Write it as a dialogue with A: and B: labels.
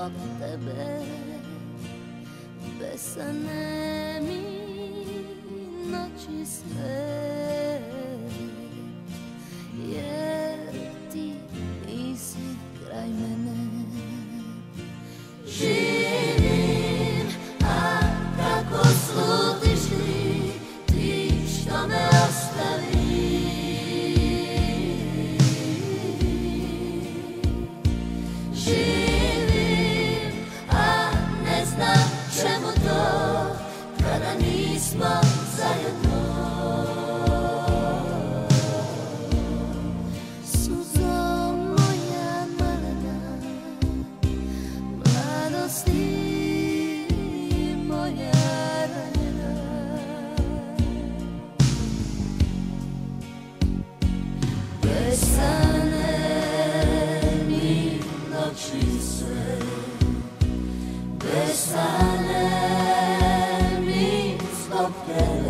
A: zbog tebe. Besane mi noći sve, jer ti nisi kraj mene. Živim, a kako slutiš li ti što me ostavi? Živim, a ne znam čemu to kada nismo zajedno. Suzo moja malena, mladosti moja ranjena. Besane mi noći sve, besane mi zbog tebe.